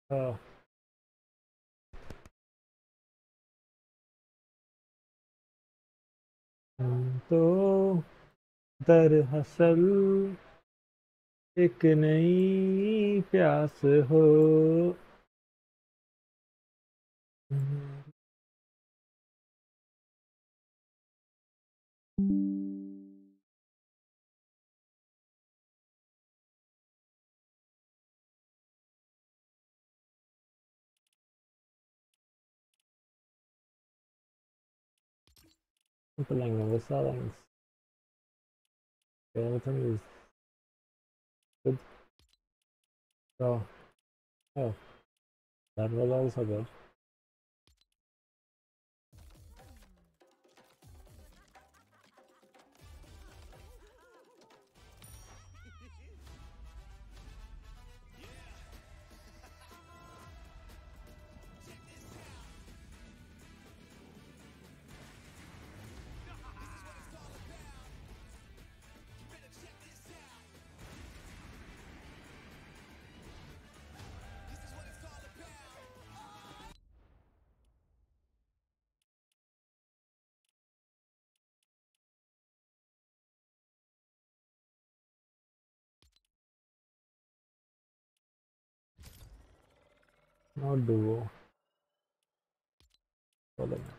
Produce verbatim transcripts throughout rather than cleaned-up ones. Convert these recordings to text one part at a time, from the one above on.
اه तुम तो दरअसल एक नई प्यास हो। Playing with silence. Everything is good. So, oh, that was also good. No duo. Hold on.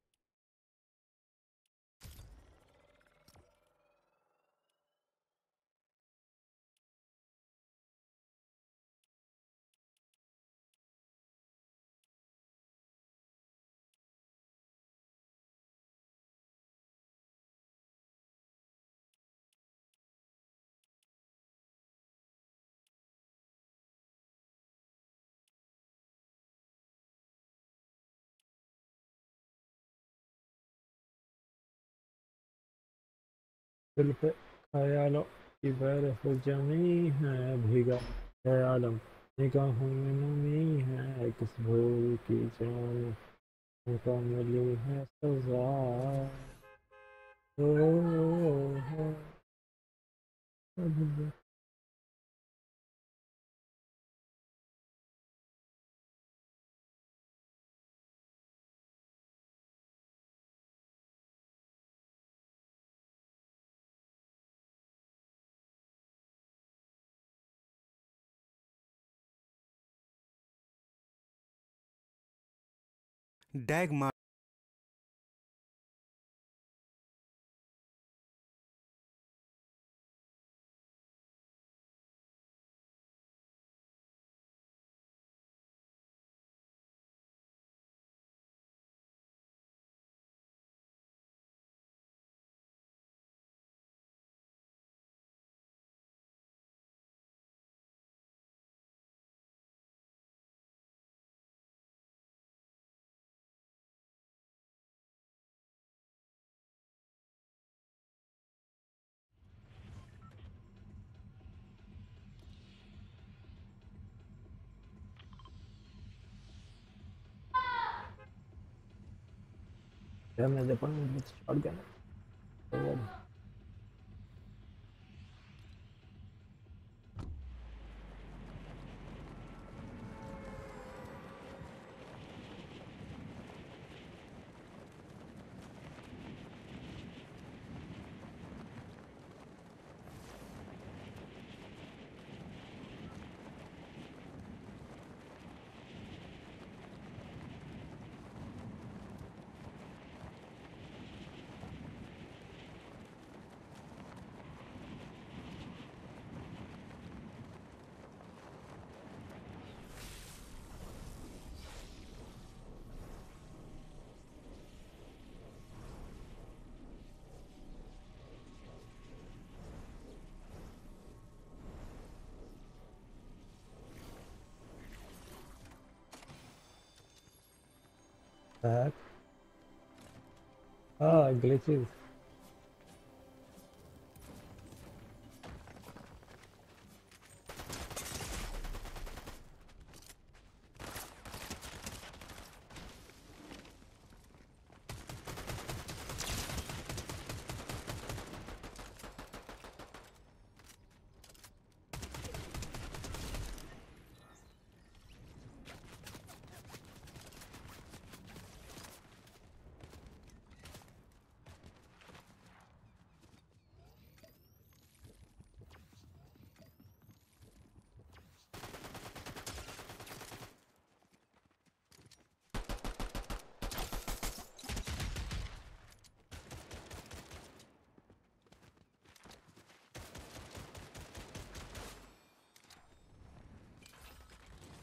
दिल पे ख्यालों की बर्फ जमी है भीगा है आलम निगाहों में नमी है किस भूल की जान को मिली है सजा। ओ, ओ, ओ, डैग मार। Ya me depan with shotgun. Forward. Back. Ah, glitches.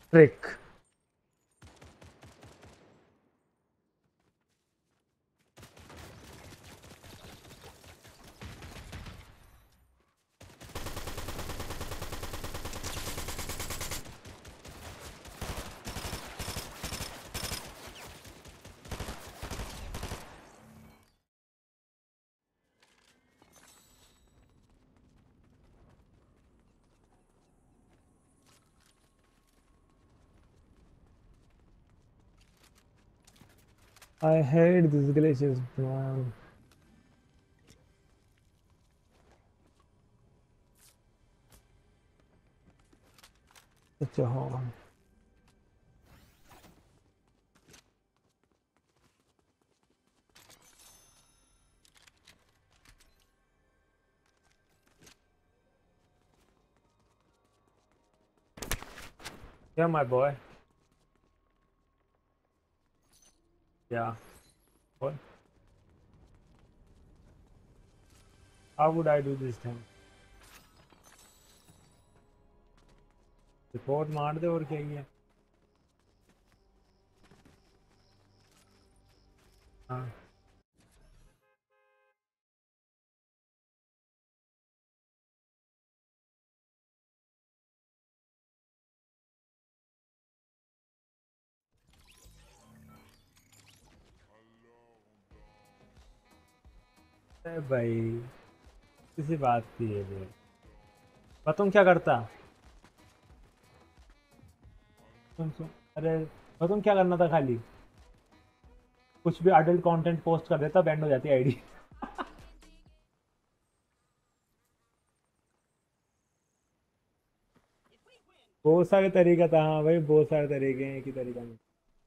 Trick. I hate these glitches, man. Such a horn. Yeah, my boy. Yeah. What? How would I do this thing? Report मार दे और क्या ही है। हाँ अरे भाई किसी बात की है ये। बताऊँ क्या करता? सुन सुन। अरे बताऊँ क्या करना था? खाली कुछ भी अडल्ट कंटेंट पोस्ट कर देता, बैंड हो जाती आईडी। बहुत सारे तरीका था। हाँ भाई बहुत सारे तरीके हैं, एक ही तरीका नहीं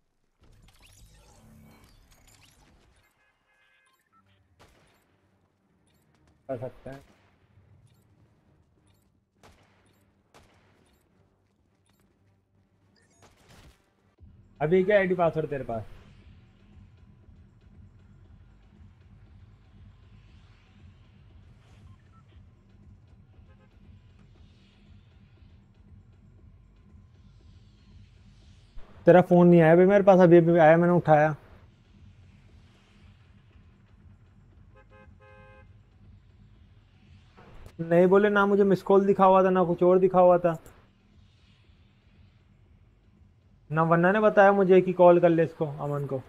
कर सकते हैं। अभी क्या आईडी पासवर्ड तेरे पास? तेरा फोन नहीं आया भाई मेरे पास, अभी अभी आया, मैंने उठाया। नहीं बोले ना, मुझे मिस कॉल दिखा हुआ था ना कुछ और दिखा हुआ था। ना वन्ना ने बताया मुझे कि कॉल कर ले इसको, अमन को।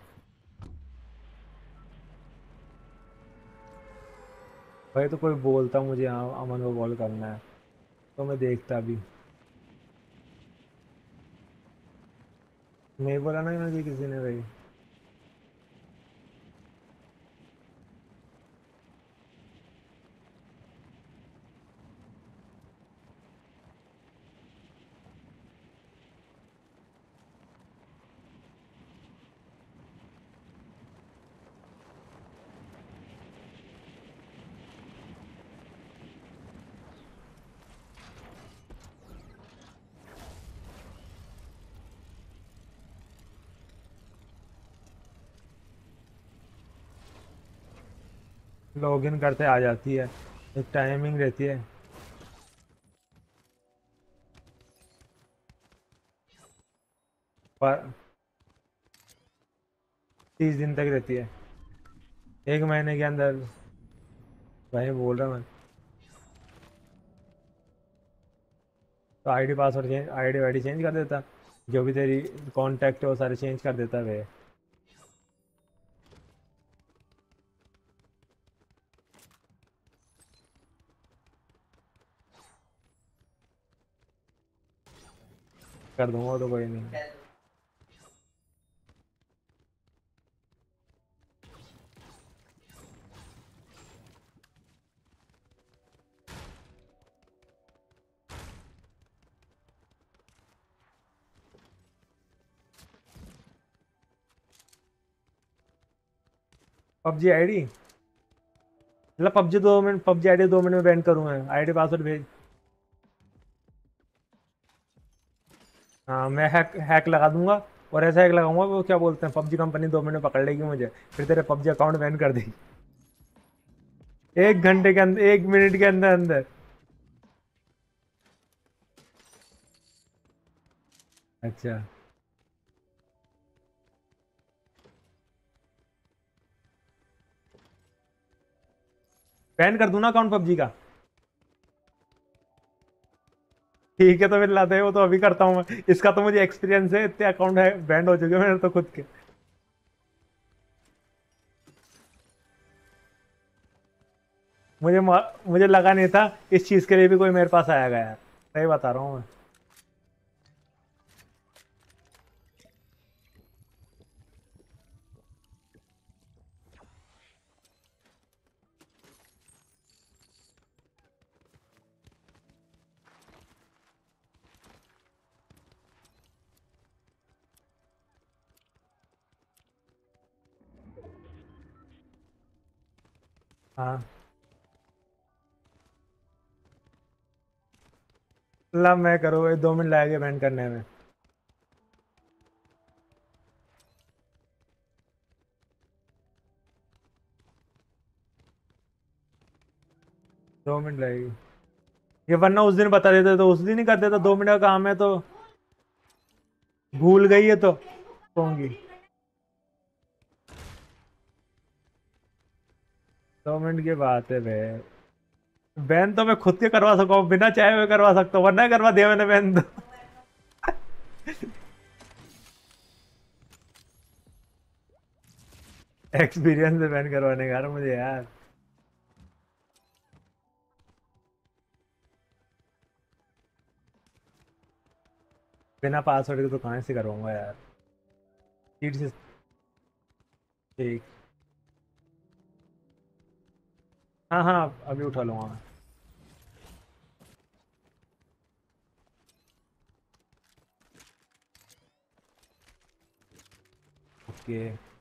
भाई तो कोई बोलता मुझे हाँ अमन को कॉल करना है तो मैं देखता भी। नहीं बोला ना मुझे किसी ने भाई। लॉगिन करते आ जाती है, एक टाइमिंग रहती है। पर तीस दिन तक रहती है, एक महीने के अंदर। भाई बोल रहा मैं तो आईडी पासवर्ड चेंज, आईडी वाईडी चेंज कर देता, जो भी तेरी कांटेक्ट है वो सारे चेंज कर देता वे। कर दूंगा वो तो कोई नहीं। पबजी आईडी, मतलब पबजी दो मिनट, पबजी आईडी दो मिनट में बैंड करूंगा, आईडी पासवर्ड भेज। हाँ मैं हैक हैक लगा दूंगा, और ऐसा हैक लगाऊंगा वो क्या बोलते हैं, पबजी कंपनी दो मिनट में पकड़ लेगी मुझे, फिर तेरे पबजी अकाउंट बैन कर देगी। एक घंटे के अंदर, एक मिनट के अंदर अंदर। अच्छा, बैन कर दूं ना अकाउंट पबजी का? ठीक है, तो फिर लाते हैं, वो तो अभी करता हूँ मैं। इसका तो मुझे एक्सपीरियंस है, इतने अकाउंट है बैंड हो चुके हैं मेरे तो खुद के। मुझे मा- मुझे लगा नहीं था इस चीज के लिए भी कोई मेरे पास आएगा यार, सही बता रहा हूँ मैं। हाँ, ला मैं करूँ, ये दो मिनट लगेगा बैन करने में। दो मिनट लगेगी। ये वरना उस दिन बता देते तो उस दिन ही कर देता, दो मिनट का काम है तो। भूल गई है तो होंगी। दो मिनट की बात है बे। बैन तो मैं खुद के करवा सकता हूँ, बिना चाहे हुए करवा सकता हूँ, वरना करवा दिया मैंने बैन तो। एक्सपीरियंस है बैन करवाने का यार मुझे यार। बिना पासवर्ड के तो कहाँ से करवाऊंगा यार। चीट से। ठीक। हाँ हाँ, अभी उठा लूंगा मैं। ओके।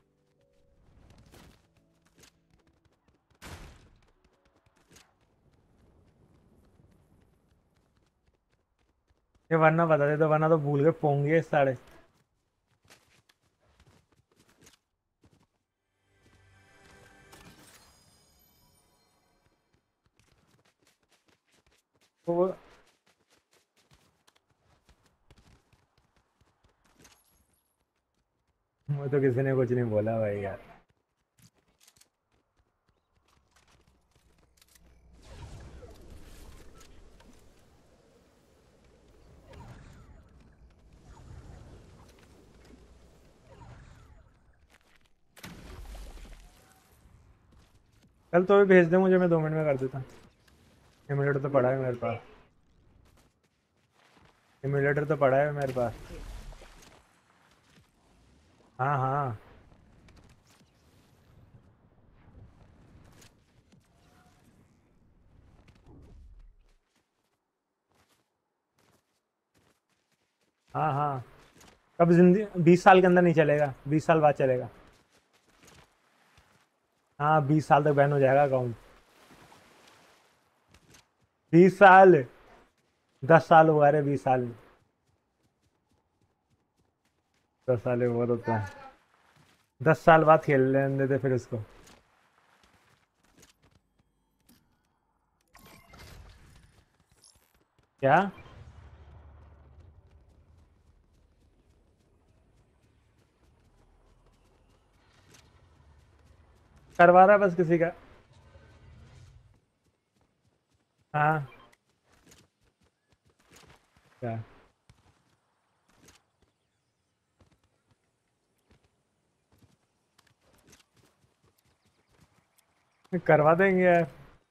ये वरना बता दे तो, वरना तो भूल गए पोंगे साढ़े। तो वो वो तो किसी ने कुछ नहीं बोला भाई यार। कल तो भी भेज दे मुझे, मैं दो मिनट में कर देता। इम्यूलेटर तो पड़ा है मेरे पास। इम्यूलेटर तो पड़ा है मेरे पास। हाँ हाँ। हाँ हाँ। कब जिंदगी बीस साल के अंदर नहीं चलेगा, बीस साल बाद चलेगा। हाँ, बीस साल तक बैन हो जाएगा अकाउंट। बीस साल। दस साल हुआ रे, बीस साल। दस साल है वो होता है। दस साल बाद खेल लेने देते फिर उसको। क्या? करवा रहा है बस किसी का। हाँ। क्या? करवा देंगे यार।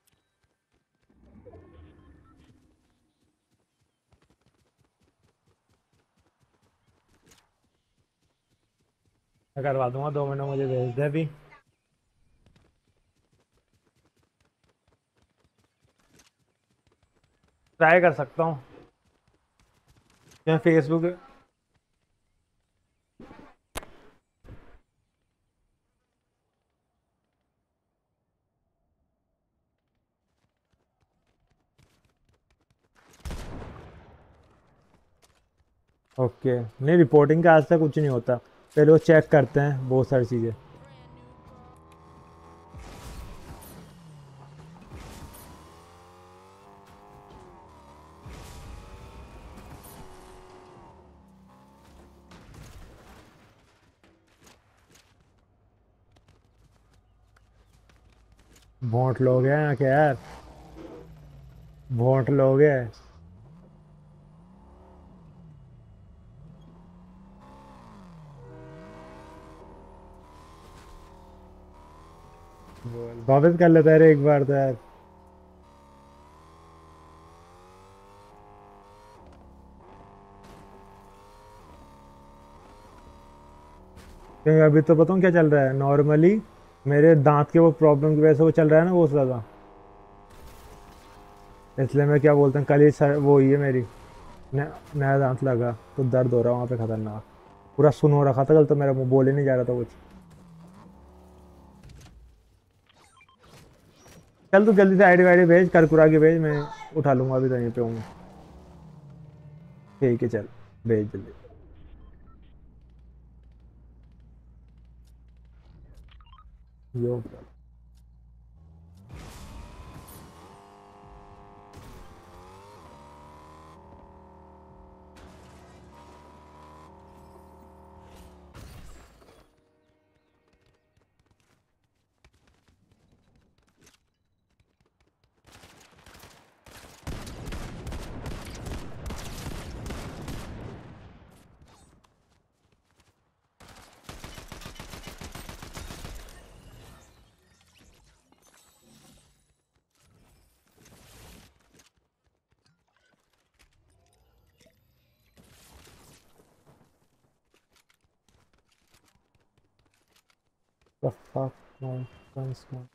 मैं करवा दूंगा, दो मिनट मुझे भेज दे अभी। ट्राई कर सकता हूँ। मैं फेसबुक। ओके, नहीं रिपोर्टिंग का आज तक कुछ नहीं होता। पहले वो चेक करते हैं बहुत सारी चीज़ें। वोट लोगे हैं क्या यार? वोट लोगे? बोल, वापस कर लेता है रे एक बार तो यार। क्योंकि अभी तो बताऊँ क्या चल रहा है नॉर्मली, मेरे दांत के वो प्रॉब्लम की वजह से वो चल रहा है ना बहुत ज़्यादा। इसलिए मैं क्या बोलते हैं, कल ही सर वो हुई है मेरी, न, नया दांत लगा तो दर्द हो रहा है वहाँ पे खतरनाक। पूरा सुन हो रखा था कल, तो मेरा मुंह बोल ही नहीं जा रहा था कुछ। चल तू जल्दी से आईडी वाईडी भेज, करकुरा की भेज, मैं उठा लूंगा, अभी तो यहीं पे हूँ। ठीक है चल, भेज जल्दी। यो। The fuck my friends man.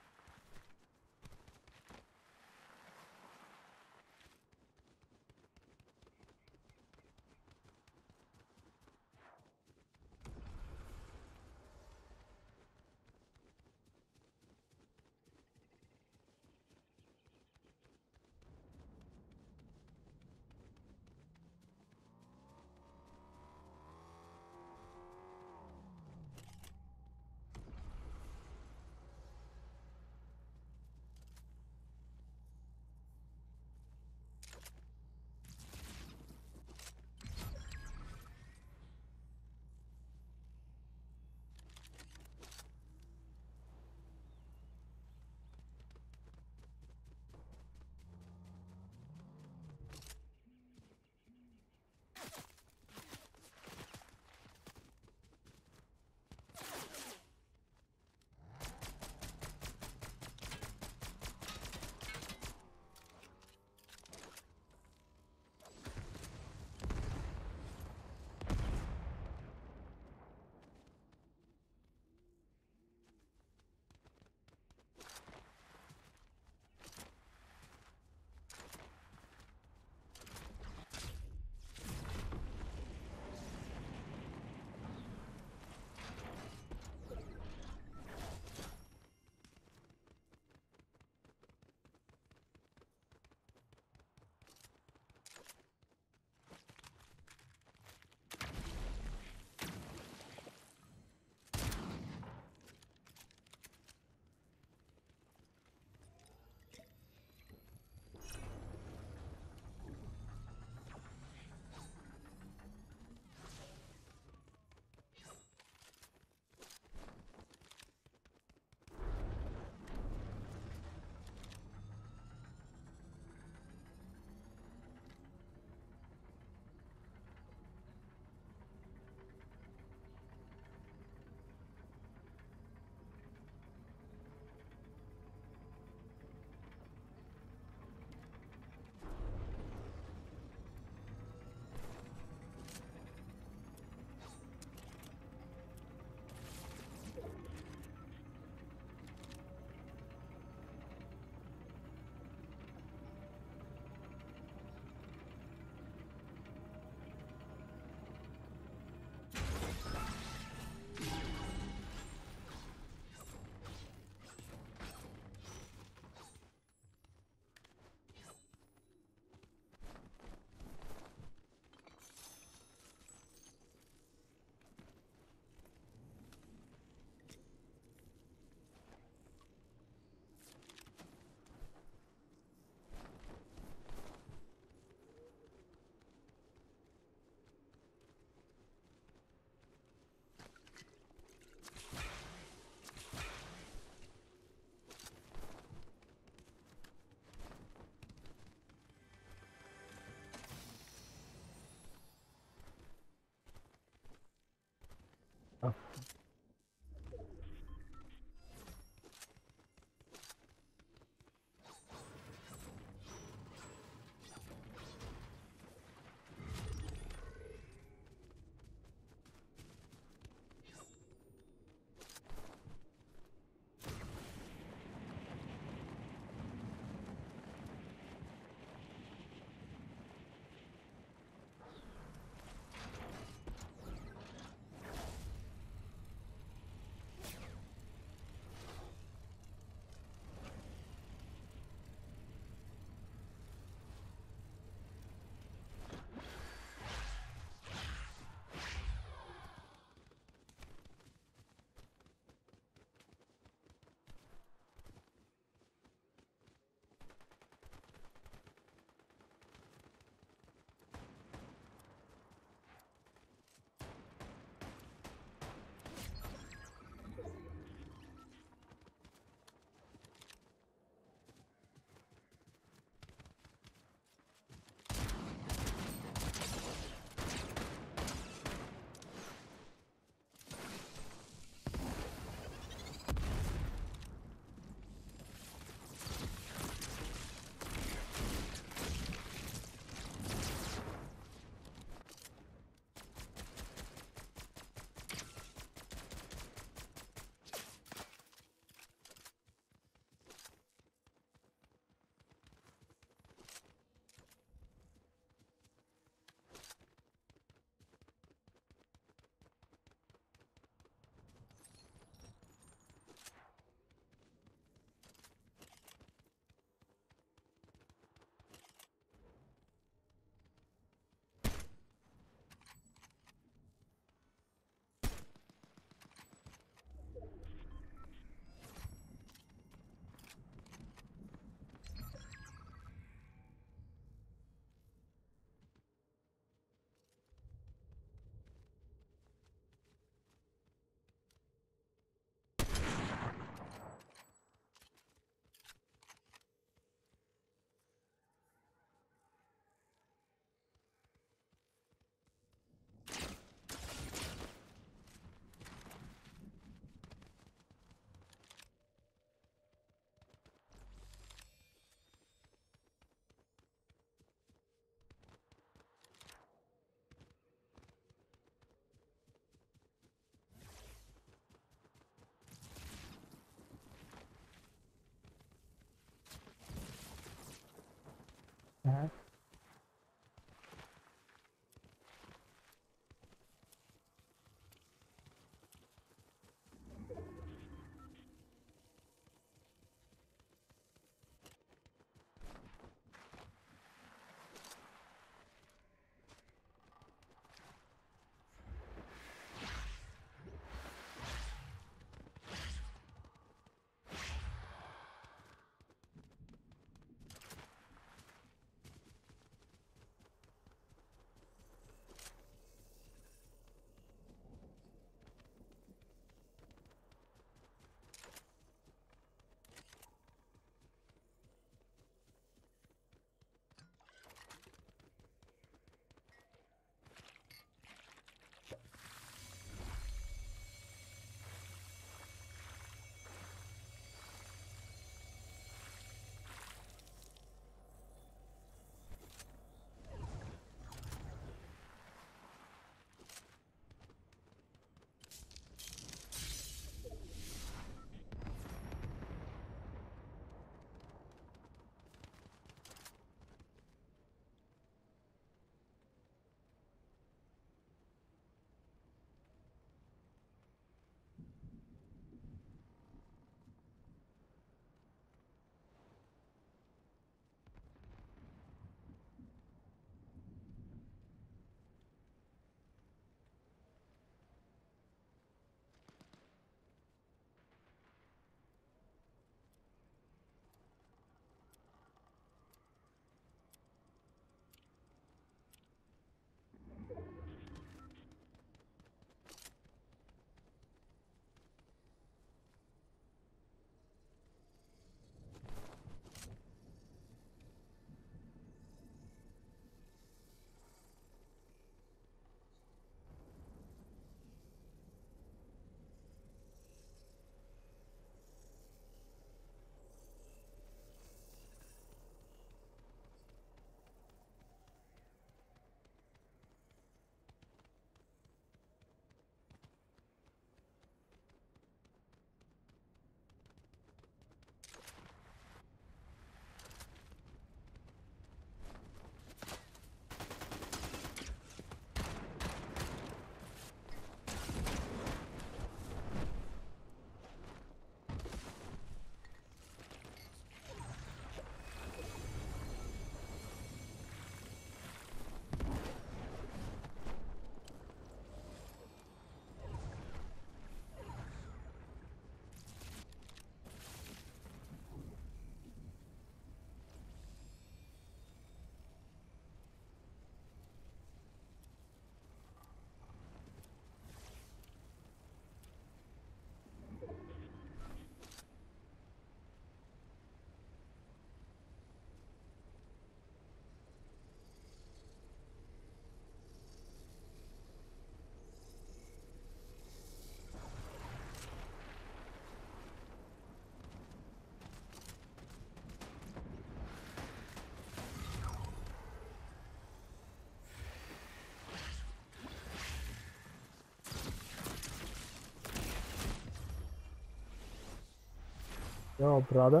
Yo, brother.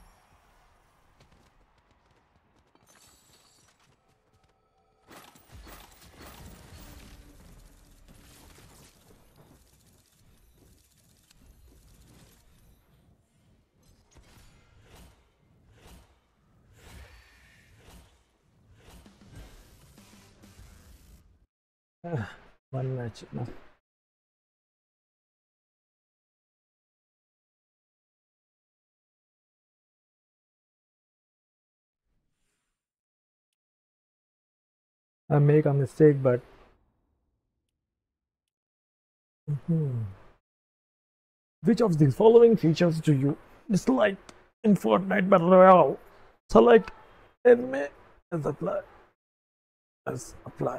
Ah, one match. No. I make a mistake, but Mhm. Which of the following features do you dislike in Fortnite Battle Royale? Select anime as apply. As apply.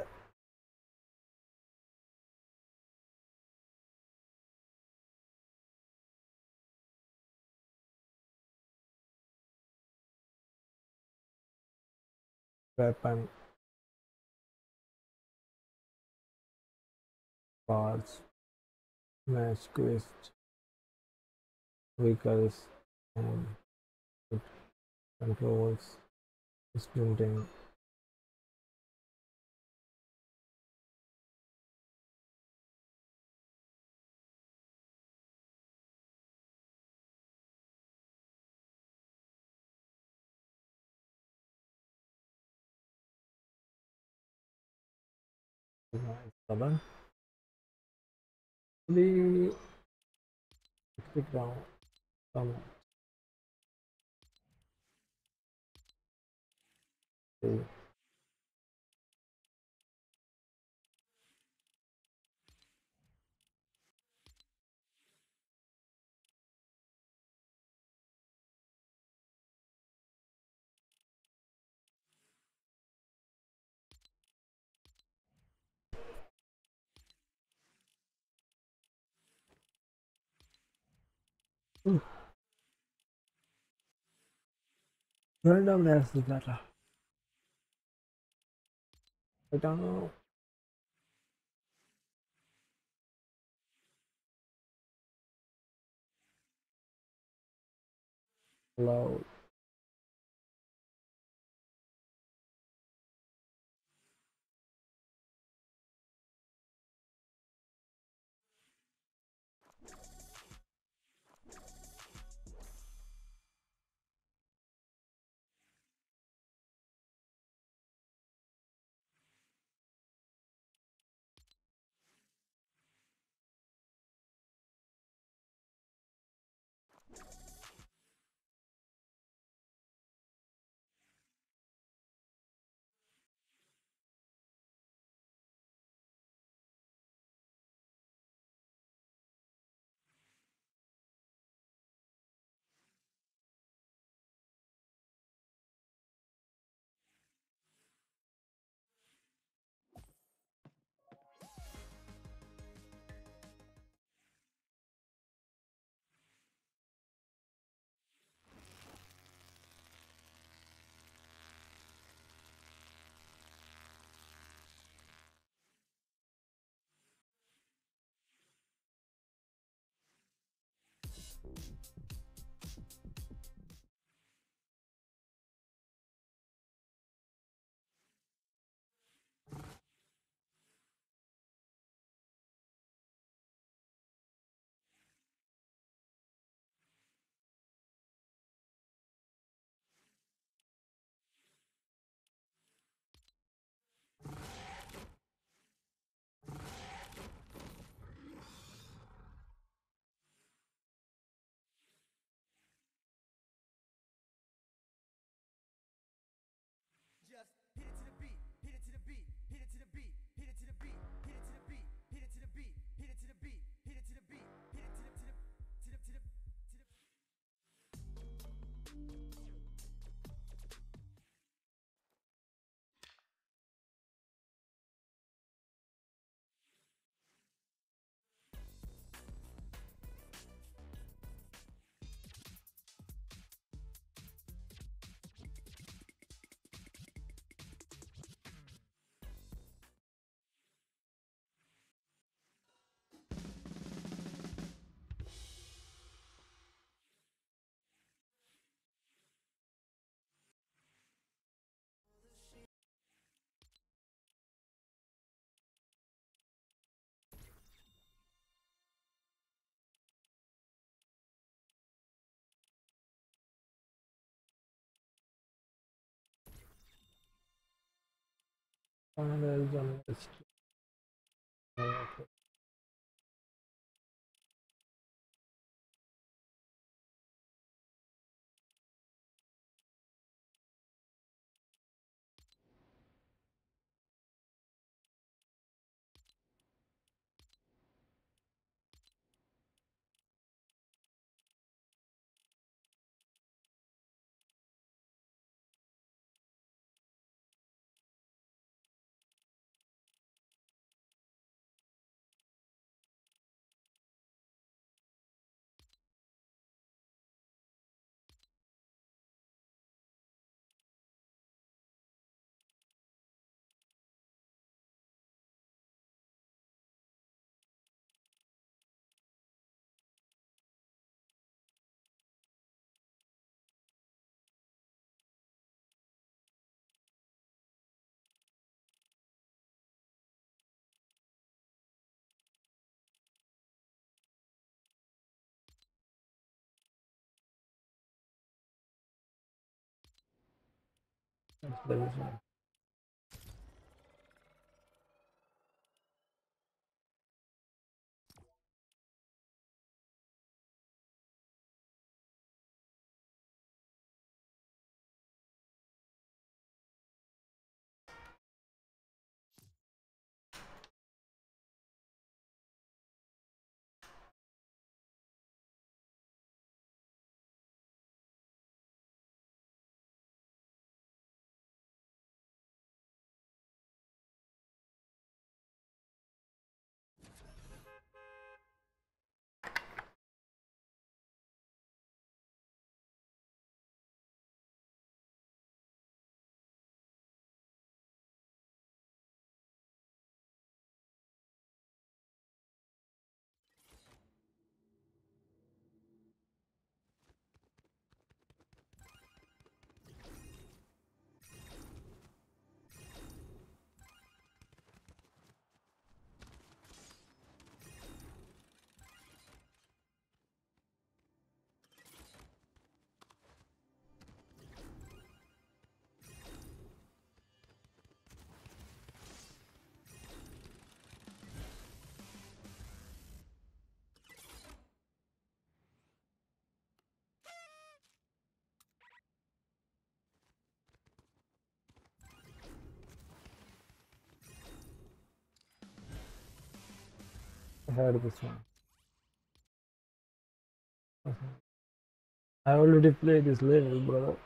Weapon, parts, match quest, vehicles, and controls, sprinting. Seven. We click down. Come on. Randomness is better. I don't know. Loud. Panel journalist. Television. I heard this one. I already played this level, brother.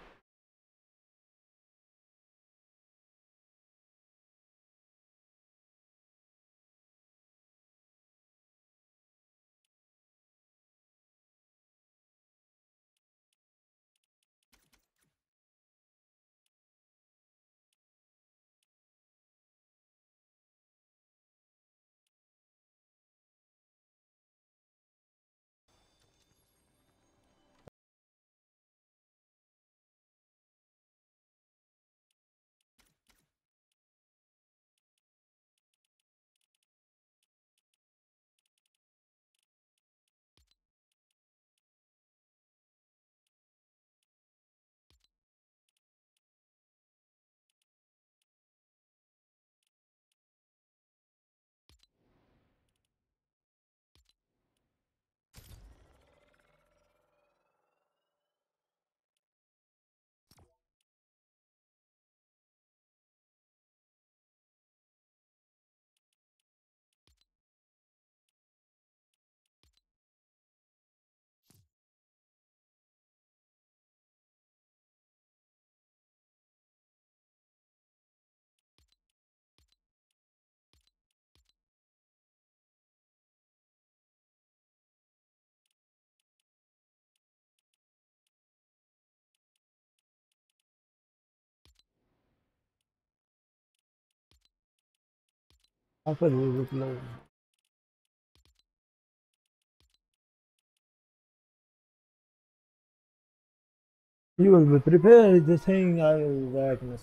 After we will play. You will be prepared. The thing I will darkness.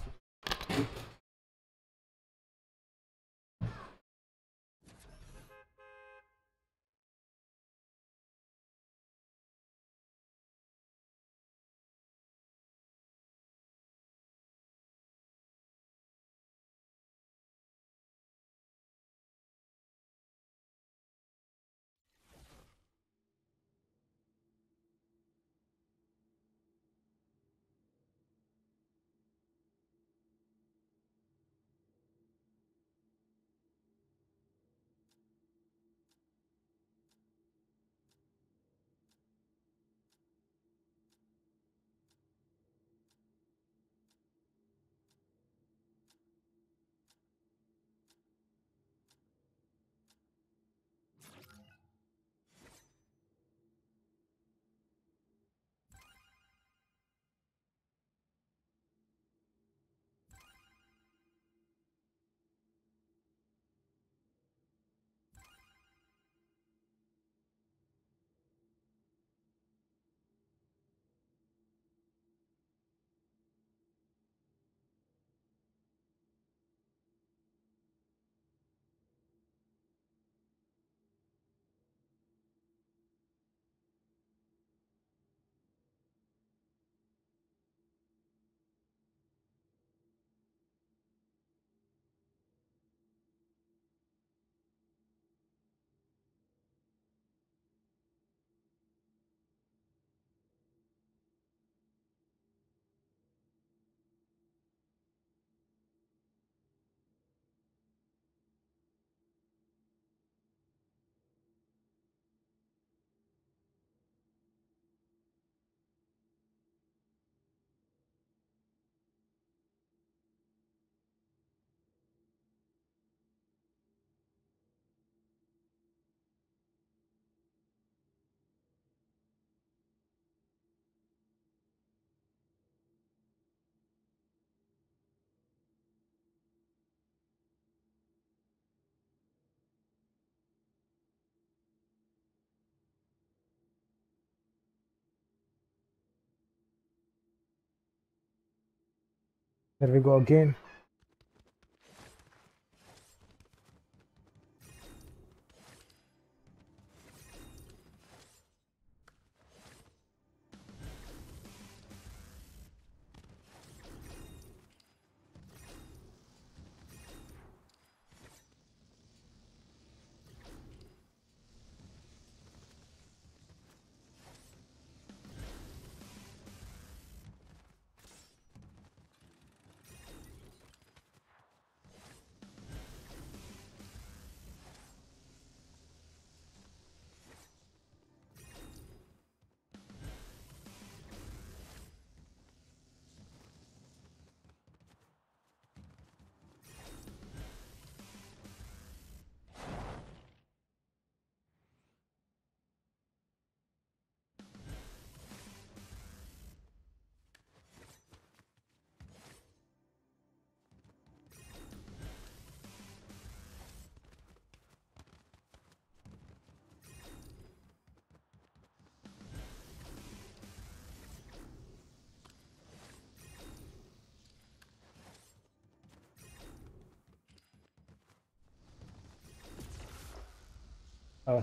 There we go again. Uh,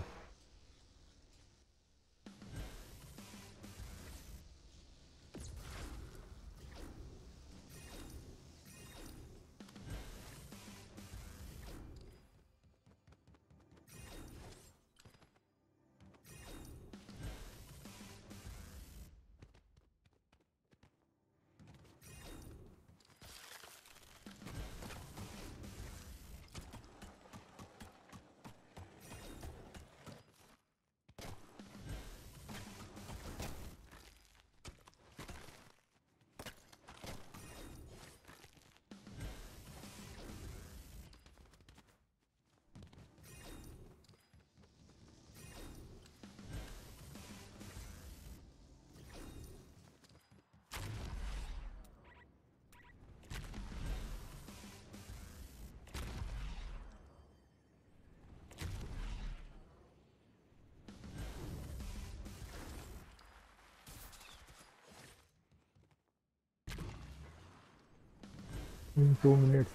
in two minutes.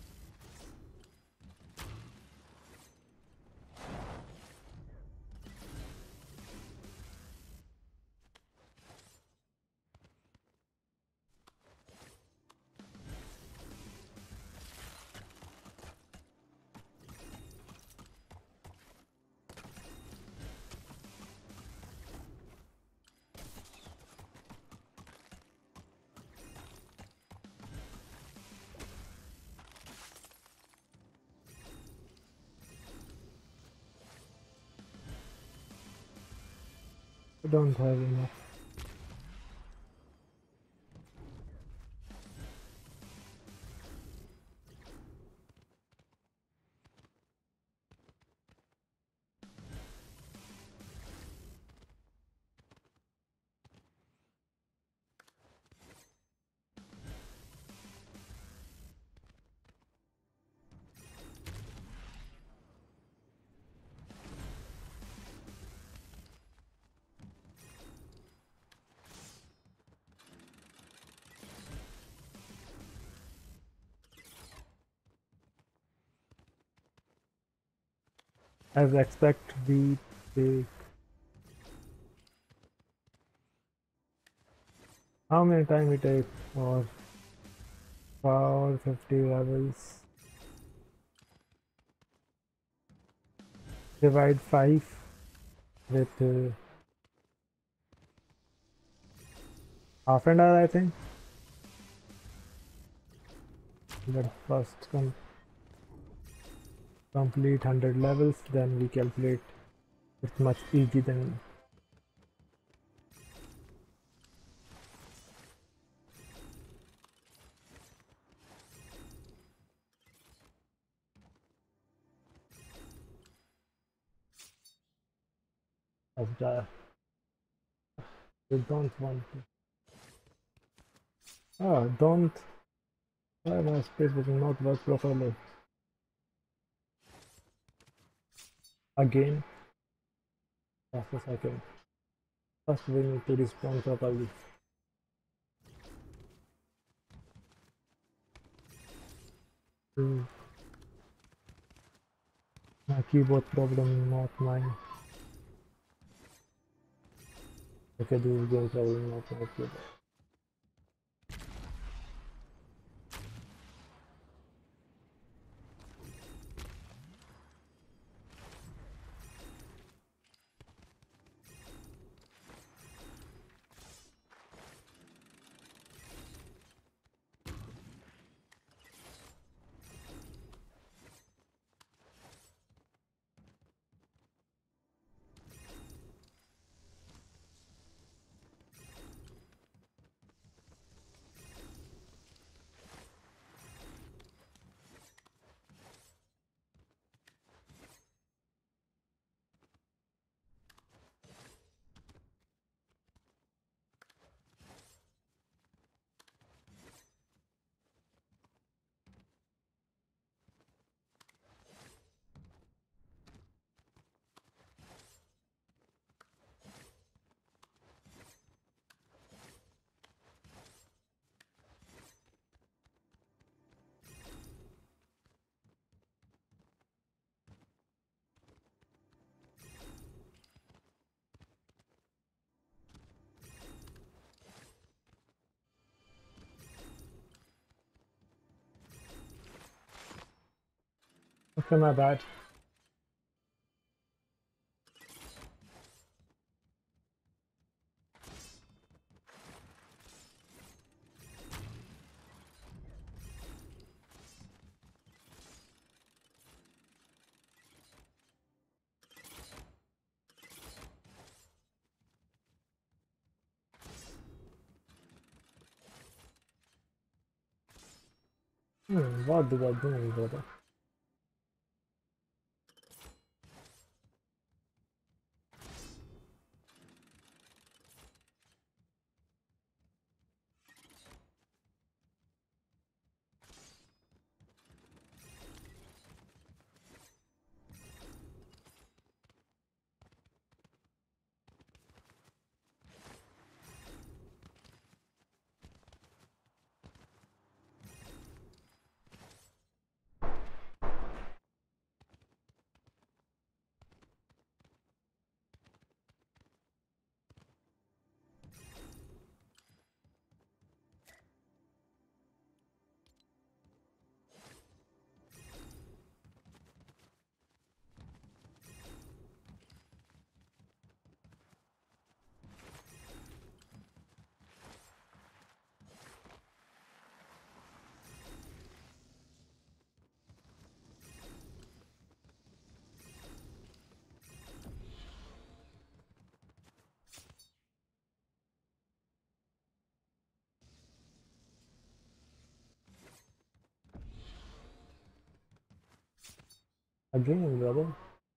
I don't have enough. As expect, we take how many time it takes for four fifty levels? Divide five with uh, half an hour, I think. Let's first com complete one hundred levels, then we calculate. It's much easier than of the. We don't want to. Ah, don't. Why my space will not work properly? Again, just a second. First, we need to respawn properly. Mm. My keyboard problem, not mine. Okay, this is game problem, not my keyboard. Okay, my bad. Hmm, what did I do, brother? Again, brother.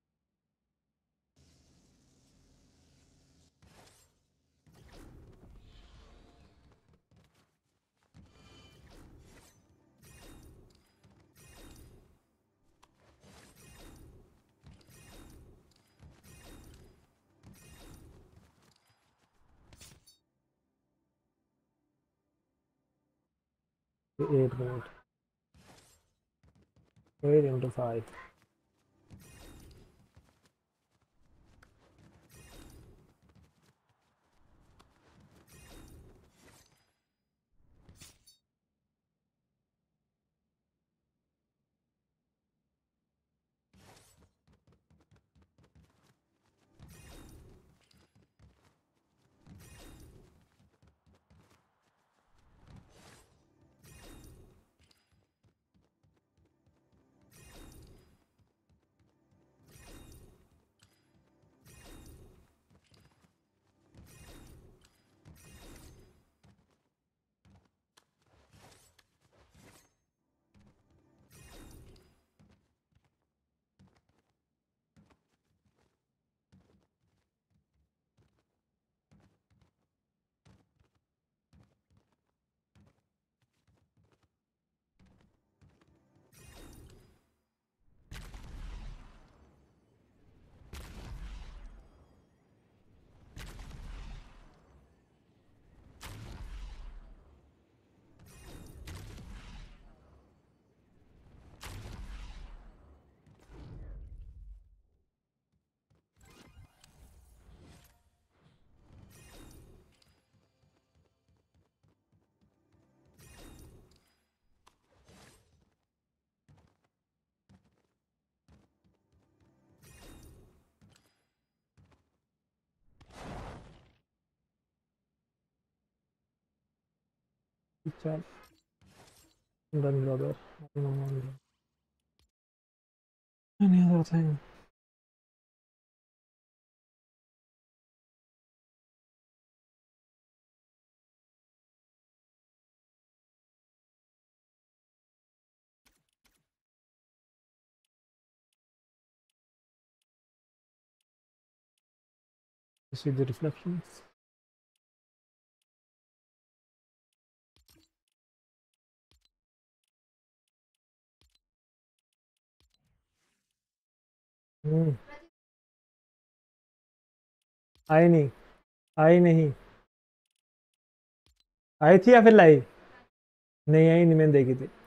Eight minute. Eight into five. चल done brother. No, no, no. Any other thing? You see the reflections? हम्म आई नहीं, आई नहीं, आई थी या फिर लाई? नहीं आई नहीं, मैंने देखी थी।